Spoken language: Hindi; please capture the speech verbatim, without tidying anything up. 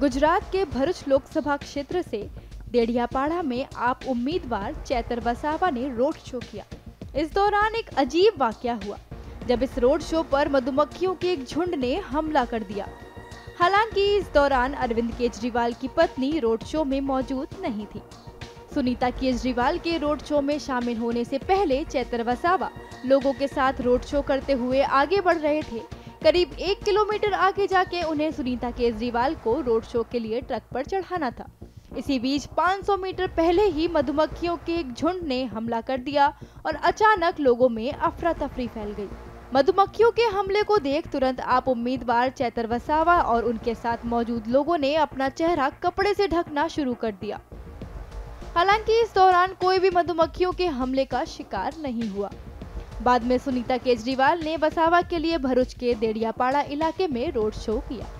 गुजरात के भरूच लोकसभा क्षेत्र से देडियापाड़ा में आप उम्मीदवार चैतर वसावा ने रोड शो किया। इस दौरान एक अजीब वाकया हुआ जब इस रोड शो पर मधुमक्खियों के एक झुंड ने हमला कर दिया। हालांकि इस दौरान अरविंद केजरीवाल की पत्नी रोड शो में मौजूद नहीं थी। सुनीता केजरीवाल के रोड शो में शामिल होने से पहले चैतर वसावा लोगों के साथ रोड शो करते हुए आगे बढ़ रहे थे। करीब एक किलोमीटर आगे जाके उन्हें सुनीता केजरीवाल को रोड शो के लिए ट्रक पर चढ़ाना था। इसी बीच पाँच सौ मीटर पहले ही मधुमक्खियों के एक झुंड ने हमला कर दिया और अचानक लोगों में अफरा तफरी फैल गई। मधुमक्खियों के हमले को देख तुरंत आप उम्मीदवार चैतर वसावा और उनके साथ मौजूद लोगों ने अपना चेहरा कपड़े से ढकना शुरू कर दिया। हालांकि इस दौरान कोई भी मधुमक्खियों के हमले का शिकार नहीं हुआ। बाद में सुनीता केजरीवाल ने वसावा के लिए भरूच के देडियापाड़ा इलाके में रोड शो किया।